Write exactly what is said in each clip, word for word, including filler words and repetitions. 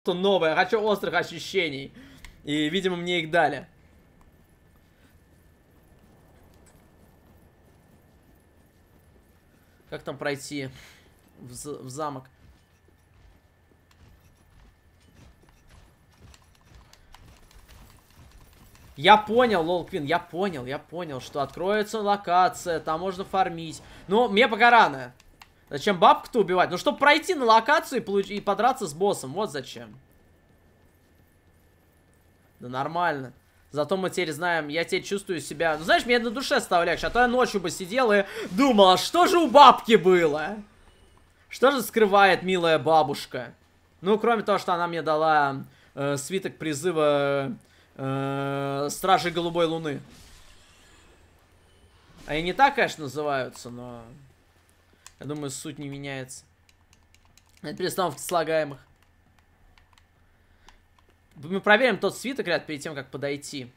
новое, хочу острых ощущений. И, видимо, мне их дали. Как там пройти в, в замок? Я понял, лол, Квин, я понял, я понял, что откроется локация, там можно фармить. Но мне пока рано. Зачем бабку-то убивать? Ну, чтобы пройти на локацию и, получ... и подраться с боссом. Вот зачем. Да нормально. Зато мы теперь знаем, я теперь чувствую себя... Ну, знаешь, мне на душе стало легче. А то я ночью бы сидел и думал, а что же у бабки было? Что же скрывает милая бабушка? Ну, кроме того, что она мне дала э, свиток призыва э, Стражей Голубой Луны. Они не так, конечно, называются, но... Я думаю, суть не меняется. Это перестановки слагаемых. Мы проверим тот свиток, ребят, перед тем, как подойти.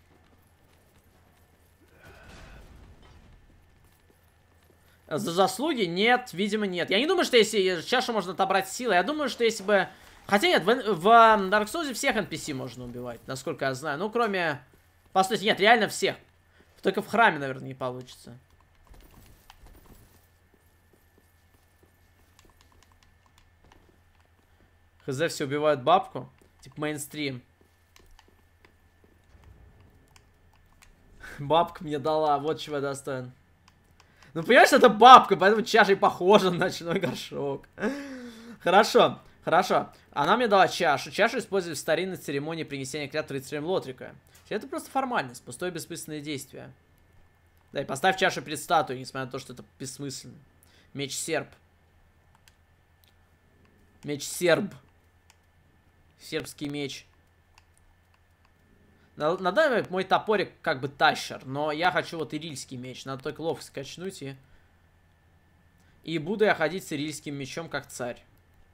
За заслуги? Нет, видимо, нет. Я не думаю, что если чашу можно отобрать силой. Я думаю, что если бы... Хотя нет, в, в Dark Souls всех эн пи си можно убивать, насколько я знаю. Ну, кроме... Постойте, нет, реально всех. Только в храме, наверное, не получится. Хз, все убивают бабку. Типа мейнстрим. Бабка мне дала, вот чего я достоин. Ну, понимаешь, это бабка, поэтому чаша и похожа на ночной горшок. Хорошо, хорошо. Она мне дала чашу. Чашу используют в старинной церемонии принесения клятвы рыцарем Лотрика. Это просто формальность, пустое бессмысленное действие. Да, и поставь чашу перед статуей, несмотря на то, что это бессмысленно. Меч-серб. Меч-серб. Сербский меч. На, на данный момент мой топорик как бы тащер, но я хочу вот ирильский меч. Надо только ловко скачнуть и... И буду я ходить с ирильским мечом как царь.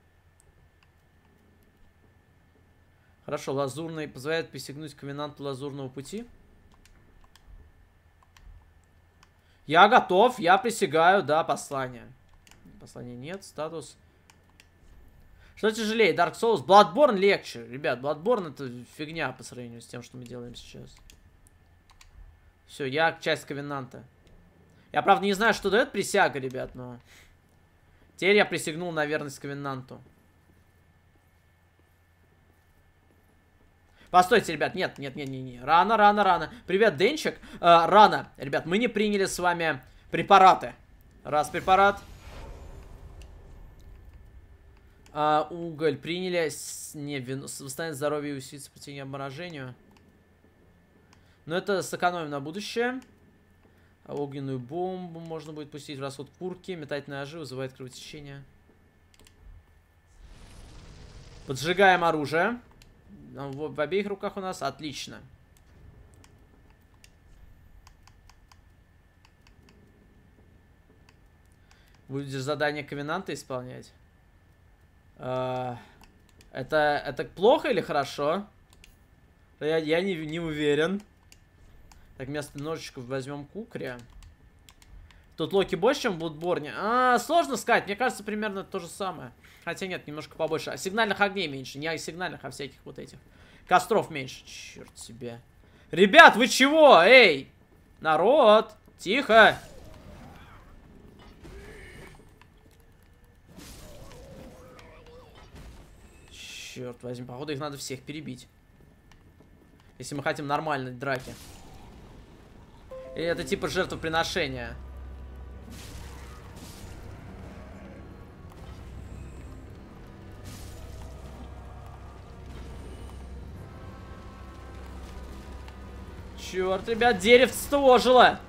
Хорошо, лазурный позволяет присягнуть ковенанту лазурного пути. Я готов, я присягаю, да, послание. Послания нет, статус... Что тяжелее, Dark Souls? Bloodborne легче. Ребят, Bloodborne это фигня по сравнению с тем, что мы делаем сейчас. Все, я часть ковенанта. Я, правда, не знаю, что дает присяга, ребят, но... Теперь я присягнул на верность ковенанту. Постойте, ребят, нет, нет, нет, нет, нет. Рано, рано, рано. Привет, Денчик. Э, рано. Ребят, мы не приняли с вами препараты. Раз препарат. А, уголь приняли. С... Не, вину... Восстановить здоровье и усилить сопротивление обморожению. Но это сэкономим на будущее. А огненную бомбу можно будет пустить в расход курки. Метательные ножи вызывает кровотечение. Поджигаем оружие. В, в обеих руках у нас. Отлично. Будешь задание ковенанта исполнять? Uh, это, это плохо или хорошо? Я, я не, не уверен. Так, вместо ножичков возьмем кукря. Тут Локи больше, чем в Bloodborne. А, сложно сказать. Мне кажется, примерно то же самое. Хотя нет, немножко побольше. А сигнальных огней меньше. Не сигнальных, а всяких вот этих. Костров меньше. Черт себе. Ребят, вы чего? Эй! Народ! Тихо! Черт возьми, походу их надо всех перебить. Если мы хотим нормальной драки. Или это типа жертвоприношения. Черт, ребят, деревце-то ожило.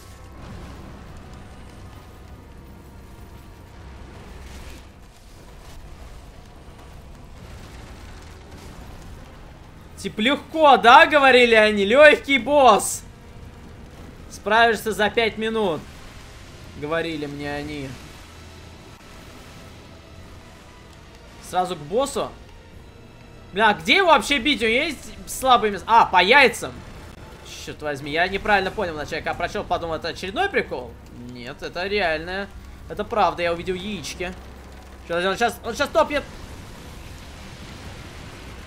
Типа легко, да, говорили они? Легкий босс. Справишься за пять минут. Говорили мне они. Сразу к боссу. Бля, где его вообще бить? У него есть слабые места? А, по яйцам. Черт возьми, я неправильно понял вначале. Когда прочел, подумал, это очередной прикол? Нет, это реально. Это правда, я увидел яички. Он сейчас, он сейчас топнет.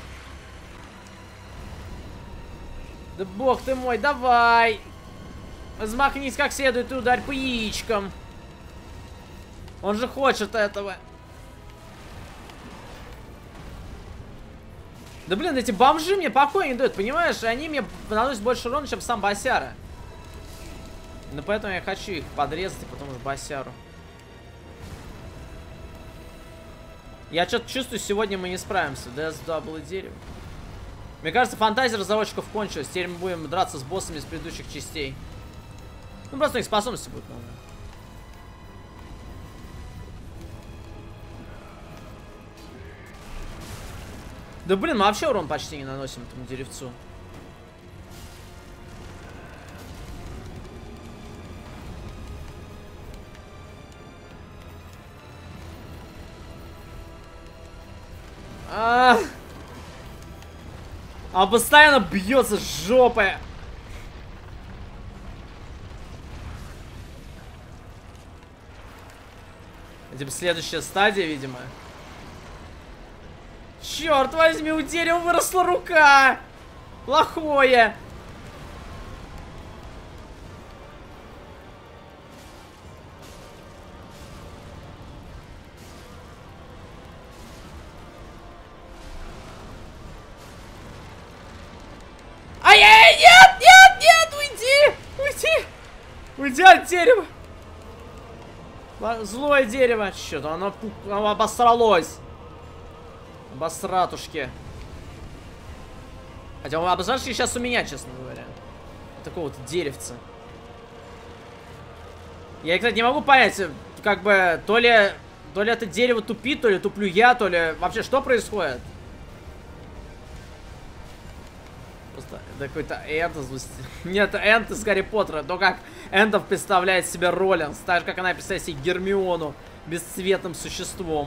Да бог ты мой, давай! Взмахнись как следует и ударь по яичкам. Он же хочет этого. Да блин, эти бомжи мне покоя не дают, понимаешь? И они мне наносят больше урона, чем сам босяра. Ну поэтому я хочу их подрезать и потом уже босяру. Я что-то чувствую, сегодня мы не справимся. Да, да, было дерево. Мне кажется, фантазия разработчиков кончилась. Теперь мы будем драться с боссами из предыдущих частей. Ну просто их способности будут новые. Да блин, мы вообще урон почти не наносим этому деревцу. А, а постоянно бьется жопой. Это следующая стадия, видимо. Черт возьми, у дерева выросла рука. Плохое. Ай-яй, нет, нет, нет, уйди, уйди, уйди от дерева. Злое дерево. Что-то оно, оно обосралось. Обосратушки. Хотя обосратушки сейчас у меня, честно говоря. Такого вот деревца. Я, кстати, не могу понять, как бы, то ли, то ли это дерево тупит, то ли туплю я, то ли... Вообще, что происходит? Просто какой-то Энд из... Нет, Энд из Гарри Поттера. То, как Эндов представляет себе Роллинс. Так же, как она представляет себе Гермиону бесцветным существом.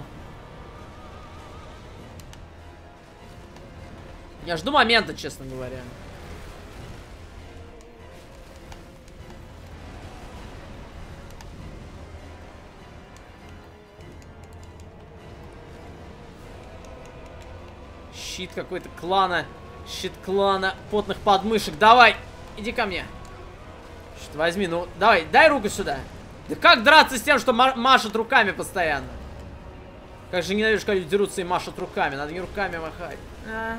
Я жду момента, честно говоря. Щит какой-то клана. Щит клана потных подмышек. Давай, иди ко мне. Щит возьми, ну давай, дай руку сюда. Да как драться с тем, что машет руками постоянно? Как же ненавижу, когда люди дерутся и машут руками. Надо не руками махать. А.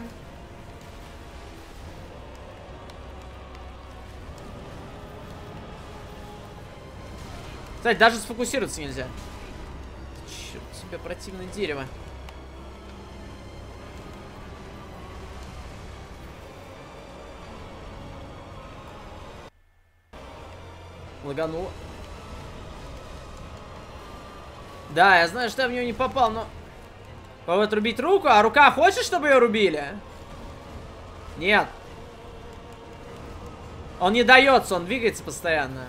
Кстати, даже сфокусироваться нельзя. Черт, себе противное дерево. Лагануло. Да, я знаю, что я в него не попал, но... Попробуй отрубить руку, а рука хочет, чтобы ее рубили? Нет. Он не дается, он двигается постоянно.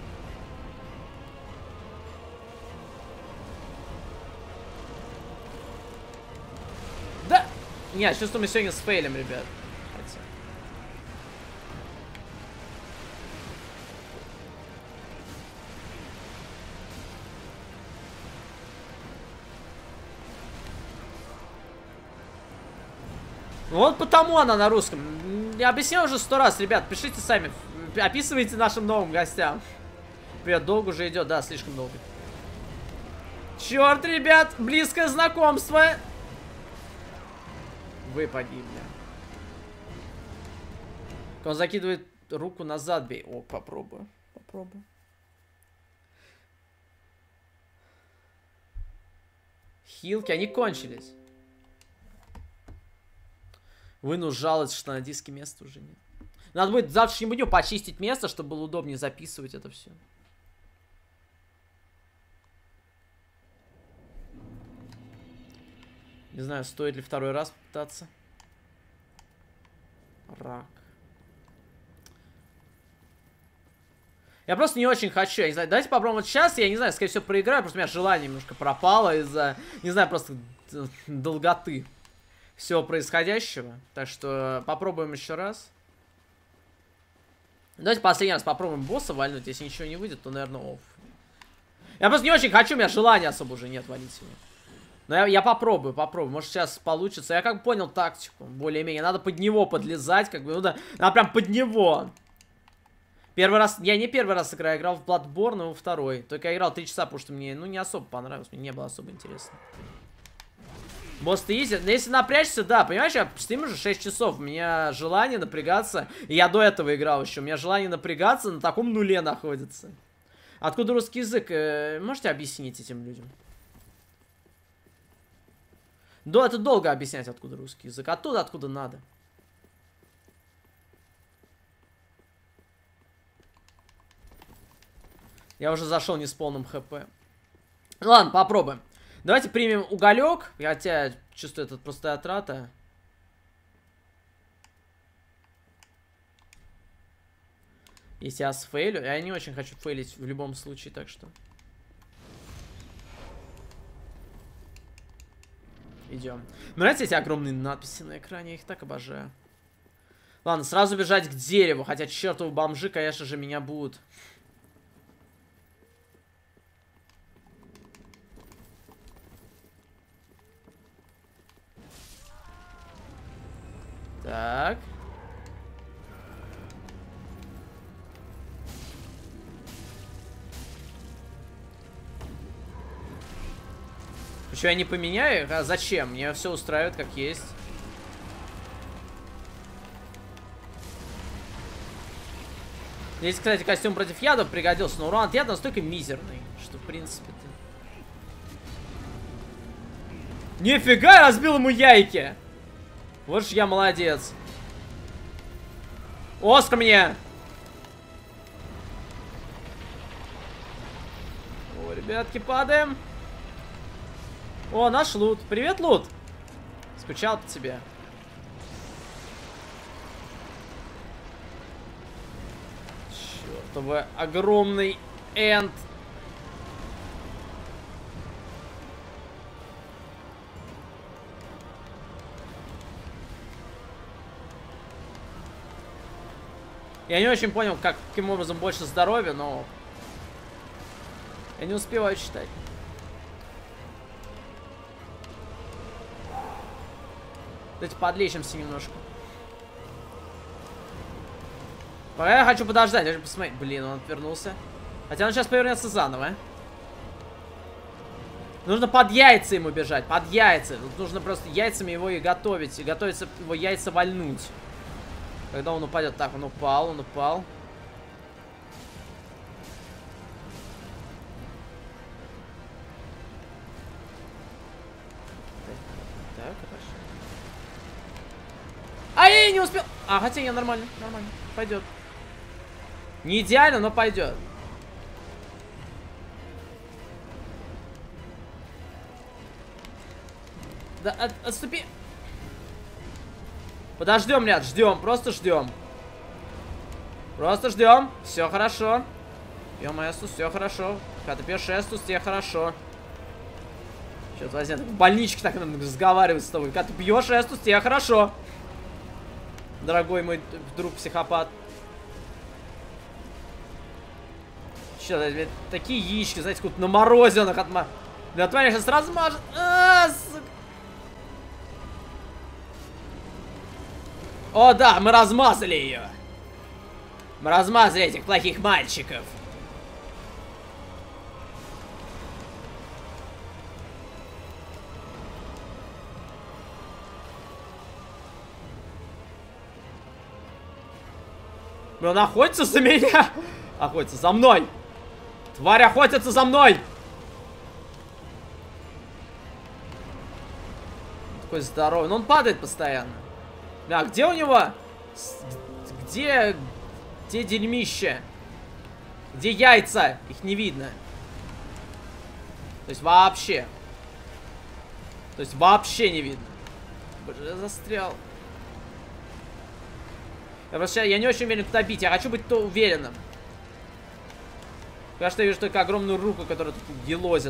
Да! Нет, чувствую, мы сегодня сфейлим, ребят. Хотя... Вот потому она на русском. Я объяснял уже сто раз, ребят. Пишите сами. Описывайте нашим новым гостям. Привет, долго уже идет, да, слишком долго. Черт, ребят, близкое знакомство. Вы погибли. Он закидывает руку назад, бей. О, попробую. Попробую. Хилки, они кончились. Вынул жалость, что на диске места уже нет. Надо будет в завтрашнем дню почистить место, чтобы было удобнее записывать это все. Не знаю, стоит ли второй раз попытаться. Рак. Я просто не очень хочу. Я не знаю, давайте попробуем вот сейчас. Я не знаю, скорее всего, проиграю. Просто у меня желание немножко пропало из-за, не знаю, просто долготы всего происходящего. Так что попробуем еще раз. Давайте последний раз попробуем босса вальнуть. Если ничего не выйдет, то, наверное, офф. Я просто не очень хочу, у меня желания особо уже нет валить его. Но я, я попробую, попробую. Может, сейчас получится. Я как понял тактику. Более-менее. Надо под него подлезать. Как бы, ну да. Надо прям под него. Первый раз... Я не первый раз играю. Я играл в Bloodborne, но второй. Только я играл три часа, потому что мне, ну, не особо понравилось. Мне не было особо интересно. Босс-то изи. Но если напрячься, да. Понимаешь, я стримлю уже шесть часов. У меня желание напрягаться. И я до этого играл еще. У меня желание напрягаться на таком нуле находится. Откуда русский язык? Можете объяснить этим людям? Да, это долго объяснять, откуда русский язык. Оттуда, откуда надо. Я уже зашел не с полным хп. Ладно, попробуем. Давайте примем уголек. Хотя, чувствую, это просто трата. Если я сфейлю. Я не очень хочу фейлить в любом случае, так что... Идем. Мне нравятся эти огромные надписи на экране, я их так обожаю. Ладно, сразу бежать к дереву, хотя чертовы бомжи, конечно же, меня будут. Так. Что, я не поменяю? А зачем? Мне все устраивает как есть. Здесь, кстати, костюм против ядов пригодился, но урон от яда настолько мизерный, что, в принципе-то... Нифига, я разбил ему яйки! Вот ж я молодец. Оскар мне! О, ребятки, падаем. О, наш лут. Привет, лут. Скучал по тебе. Чёртовы огромный энд. Я не очень понял, как, каким образом больше здоровья, но... Я не успеваю читать. Давайте подлечимся немножко. Пока я хочу подождать, я хочу посмотреть. Блин, он отвернулся. Хотя он сейчас повернется заново. Нужно под яйца ему бежать, под яйца. Тут нужно просто яйцами его и готовить. И готовиться его яйца вальнуть. Когда он упадет. Так, он упал, он упал. Так, хорошо. Ай, не успел. А, хотя я нормально, нормально. Пойдет. Не идеально, но пойдет. Да, от, отступи. Подождем, ряд, ждем, просто ждем. Просто ждем. Все хорошо. Пьем эстус, все хорошо. Когда ты пьешь эстус, тебе хорошо. Черт возьми, в больничке так надо разговаривать с тобой. Когда ты пьешь эстус, тебе хорошо. Дорогой мой друг психопат. Че, такие яички, знаете, как на морозинах отма... Да тварь сейчас размажет. А, сука. О, да, мы размазали ее. Мы размазали этих плохих мальчиков. Он охотится за меня. Охотится за мной. Тварь охотится за мной. Такой здоровый. Но он падает постоянно. А где у него? Где... Где дерьмище? Где яйца? Их не видно. То есть вообще. То есть вообще не видно. Боже, я застрял. Я просто я не очень уверен, куда бить. Я хочу быть то уверенным. Пока что я вижу только огромную руку, которая тут елозит.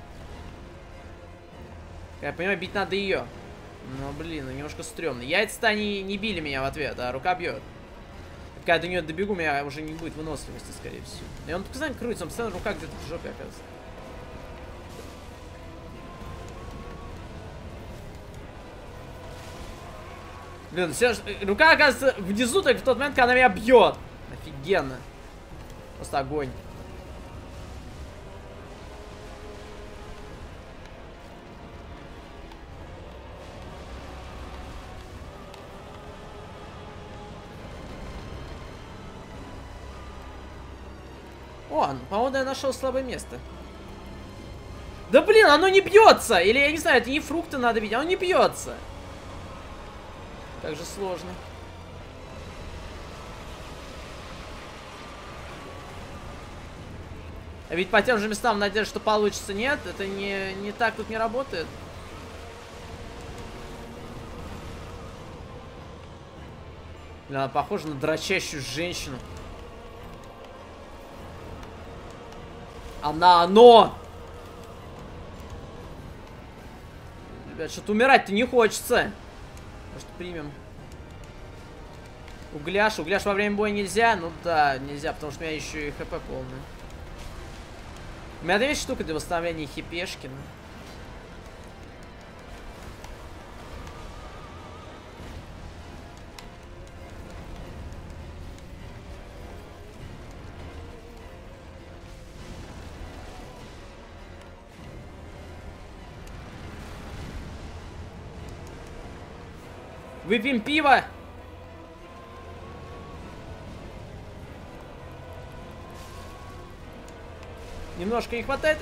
Я понимаю, бить надо ее. Ну, блин, ну немножко стрёмно. Яйца-то они не били меня в ответ, а рука бьет. Когда я до нее добегу, у меня уже не будет выносливости, скорее всего. И он постоянно крутится, он постоянно рука где-то в жопе оказывается. Блин, все, рука оказывается внизу, так в тот момент, когда она меня бьет. Офигенно. Просто огонь. О, по-моему, я нашел слабое место. Да блин, оно не бьется! Или я не знаю, это не фрукты надо бить, оно не бьется. Как же сложно. А ведь по тем же местам надежда, что получится, нет? Это не, не так тут не работает. Блин, она похожа на дрочащую женщину. Она, оно! Ребят, что-то умирать-то не хочется. Может, примем. Угляш. Угляш во время боя нельзя? Ну да, нельзя, потому что у меня еще и хп полный. У меня есть штука для восстановления хипешки. Выпьем пиво. Немножко не хватает.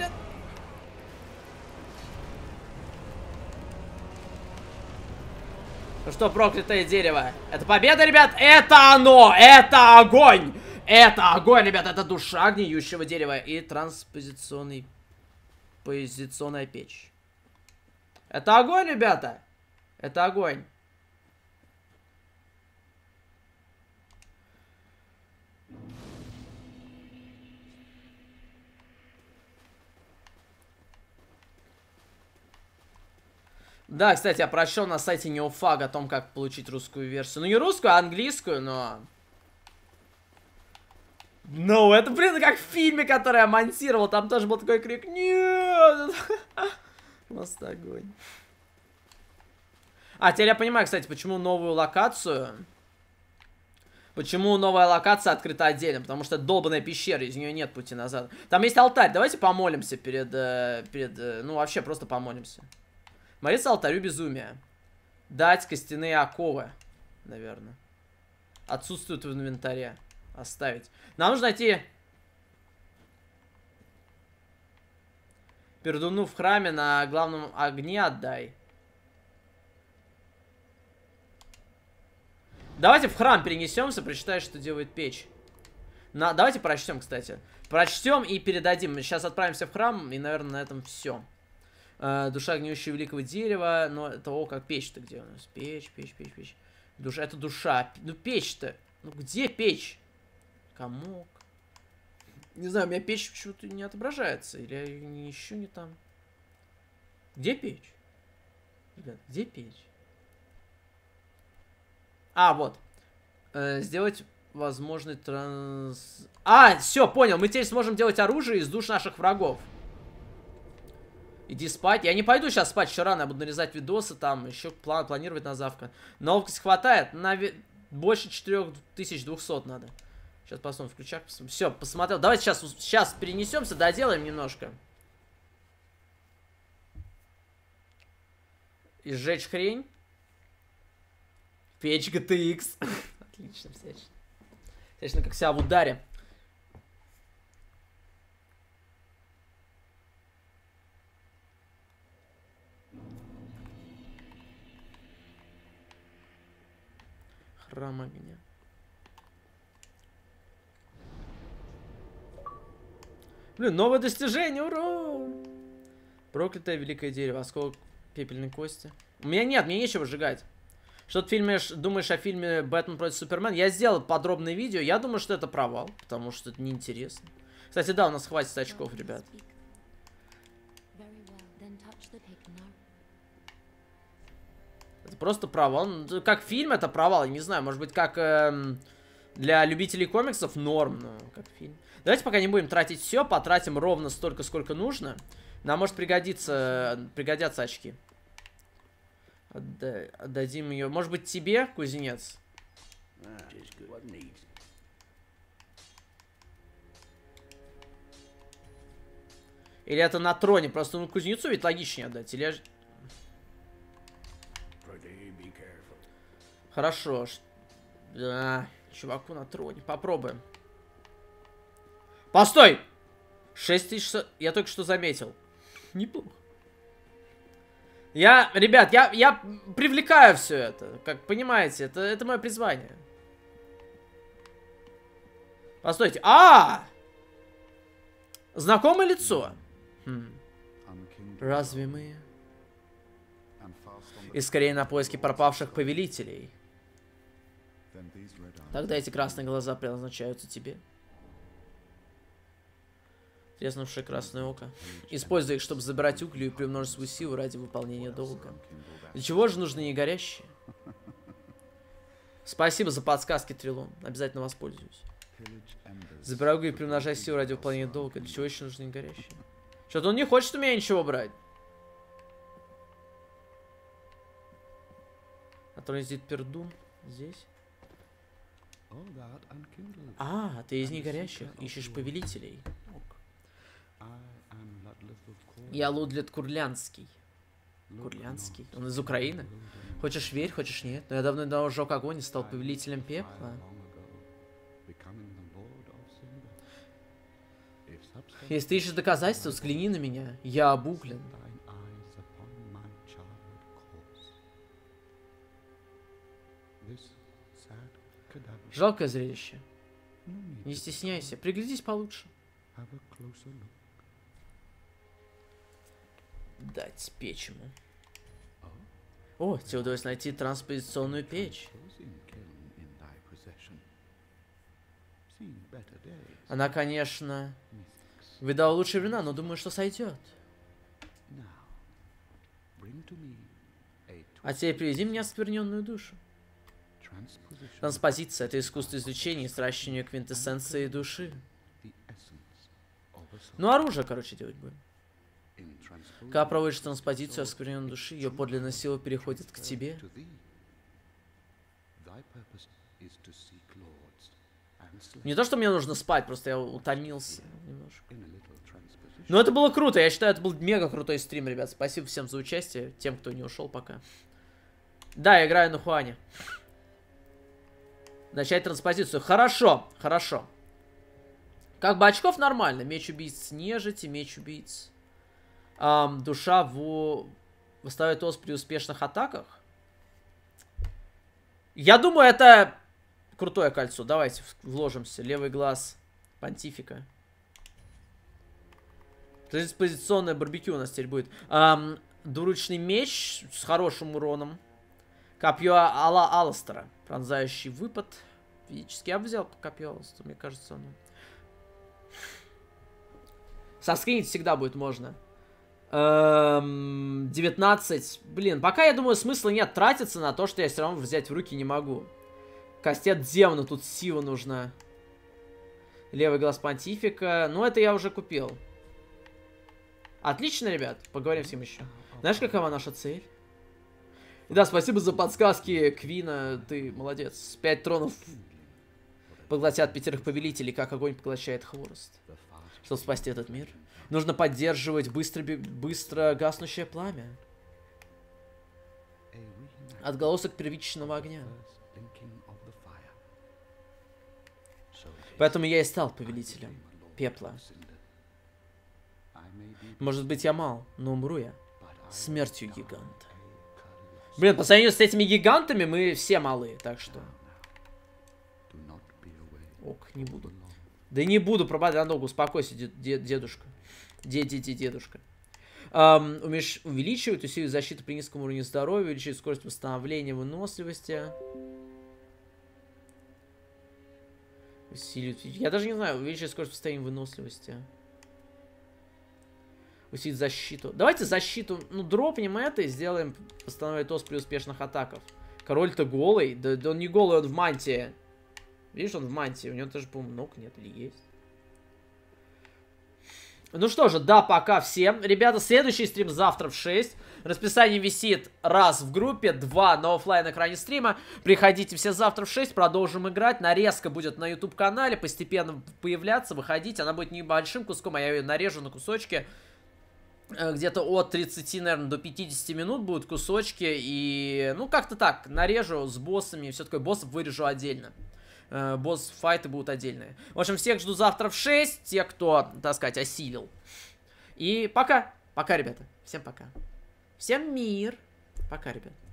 Ну что, проклятое дерево? Это победа, ребят? Это оно! Это огонь! Это огонь, ребят! Это душа гниющего дерева и транспозиционный... позиционная печь. Это огонь, ребята! Это огонь. Да, кстати, я прочел на сайте Неофаг о том, как получить русскую версию. Ну, не русскую, а английскую, но... Ну, это, блин, как в фильме, который я монтировал. Там тоже был такой крик. Нет! Просто огонь. А, теперь я понимаю, кстати, почему новую локацию... Почему новая локация открыта отдельно. Потому что это долбаная пещера, из нее нет пути назад. Там есть алтарь. Давайте помолимся перед... перед ну, вообще, просто помолимся. Молиться алтарю безумия. Дать костяные оковы, наверное. Отсутствуют в инвентаре. Оставить. Нам нужно найти... Пердуну в храме на главном огне отдай. Давайте в храм перенесемся, прочитаем, что делает печь. На... Давайте прочтем, кстати. Прочтем и передадим. Мы сейчас отправимся в храм, и, наверное, на этом все. Душа гниющего великого дерева. Но это о, как печь-то где у нас? Печь, печь, печь, печь. Душа, это душа. Ну печь-то. Ну где печь? Комок. Не знаю, у меня печь почему-то не отображается. Или я еще не там. Где печь? Ребят, где печь? А, вот. Э, сделать возможный транс... А, все, понял. Мы теперь сможем делать оружие из душ наших врагов. Иди спать. Я не пойду сейчас спать, еще рано. Я буду нарезать видосы там, еще план, планировать на завтра. На ловкость хватает. На ви... больше четырех тысяч двухсот надо. Сейчас посмотрим, в ключах посмотрим. Все, посмотрел. Давайте сейчас, сейчас перенесемся, доделаем немножко. И сжечь хрень. Печь джи ти экс. Отлично, всячно. Всячно, как себя в ударе. Храм огня. Блин, новое достижение, ура! Проклятое великое дерево, осколок пепельной кости. У меня нет, мне нечего сжигать. Что ты фильмишь, думаешь о фильме «Бэтмен против Супермена»? Я сделал подробное видео, я думаю, что это провал, потому что это неинтересно. Кстати, да, у нас хватит очков, ребят. Это просто провал. Как фильм это провал, я не знаю, может быть, как эм, для любителей комиксов норм, но как фильм. Давайте пока не будем тратить все, потратим ровно столько, сколько нужно. Нам может пригодиться, пригодятся очки. Отда... Отдадим ее. Может быть, тебе, кузнец? Или это на троне? Просто ну, кузнецу ведь логичнее отдать. Или... Хорошо. Да, чуваку на троне. Попробуем. Постой! шесть тысяч... Я только что заметил. Неплохо. Я, ребят, я, я привлекаю все это. Как понимаете, это, это мое призвание. Постойте. А! Знакомое лицо. Хм. Разве мы... И скорее на поиски пропавших повелителей. Тогда эти красные глаза предназначаются тебе. Треснувшее красное око. Используй их, чтобы забирать угли и приумножить свою силу ради выполнения долга. Для чего же нужны не горящие? Спасибо за подсказки, Трилон. Обязательно воспользуюсь. Забирай угли и приумножай силу ради выполнения долга. Для чего еще нужны не горящие? Что-то он не хочет у меня ничего брать. А то ездит Пердун. Здесь. А, ты из негорящих. Ищешь повелителей. Я Лудлет Курлянский. Курлянский? Он из Украины? Хочешь верь, хочешь нет. Но я давно сжег огонь и стал повелителем пепла. Если ты ищешь доказательства, взгляни на меня. Я обуглен. Жалкое зрелище. Не стесняйся. Приглядись получше. Дать печь ему. О, тебе удалось найти транспозиционную печь. Она, конечно, видала лучшие времена, но думаю, что сойдет. А теперь приведи мне оскверненную душу. Транспозиция — это искусство извлечения и сращивания квинтэссенции души. Ну, оружие, короче, делать будем. Когда проводишь транспозицию оскверненной души, ее подлинная сила переходит к тебе. Не то, что мне нужно спать, просто я утомился немножко. Но это было круто, я считаю, это был мега крутой стрим, ребят. Спасибо всем за участие, тем, кто не ушел пока. Да, я играю на Хуане. Начать транспозицию. Хорошо, хорошо. Как бы очков нормально. Меч убийц нежити, меч убийц. Эм, душа в... выставляет ос при успешных атаках. Я думаю, это крутое кольцо. Давайте вложимся. Левый глаз понтифика. Транспозиционное барбекю у нас теперь будет. Эм, двуручный меч с хорошим уроном. Копье Алла Алластера. Пронзающий выпад. Физически я бы взял копье Алластера, мне кажется, оно. Соскринить всегда будет можно. Эм, девятнадцать. Блин, пока, я думаю, смысла нет тратиться на то, что я все равно взять в руки не могу. Кастет демона, тут сила нужна. Левый глаз понтифика. Ну, это я уже купил. Отлично, ребят. Поговорим с ним еще. Знаешь, какова наша цель? И да, спасибо за подсказки, Квина. Ты молодец. Пять тронов поглотят пятерых повелителей, как огонь поглощает хворост. Чтобы спасти этот мир, нужно поддерживать быстро, быстро гаснущее пламя. Отголосок первичного огня. Поэтому я и стал повелителем пепла. Может быть, я мал, но умру я смертью гиганта. Блин, по сравнению с этими гигантами мы все малы, так что... Ок, не буду. Да не буду пропадать на ногу, успокойся, дед, дед, дедушка. Дед, дед, дедушка. Um, умеешь увеличивать, усиливать защиту при низком уровне здоровья, увеличивать скорость восстановления, выносливости. Усиливать... Я даже не знаю, увеличивать скорость восстановления, выносливости. Усилить защиту. Давайте защиту, ну, дропнем это и сделаем, восстановить ос при успешных атаках. Король-то голый. Да, да он не голый, он в мантии. Видишь, он в мантии. У него тоже, по-моему, ног нет или есть. Ну что же, да, пока всем. Ребята, следующий стрим завтра в шесть. Расписание висит раз в группе, два на оффлайн экране стрима. Приходите все завтра в шесть, продолжим играть. Нарезка будет на YouTube-канале, постепенно появляться, выходить. Она будет небольшим куском, а я ее нарежу на кусочки. Где-то от тридцати, наверное, до пятидесяти минут будут кусочки. И, ну, как-то так, нарежу с боссами. Все такое, боссов вырежу отдельно. Босс-файты будут отдельные. В общем, всех жду завтра в шесть. Те, кто, так сказать, осилил. И пока. Пока, ребята. Всем пока. Всем мир. Пока, ребят.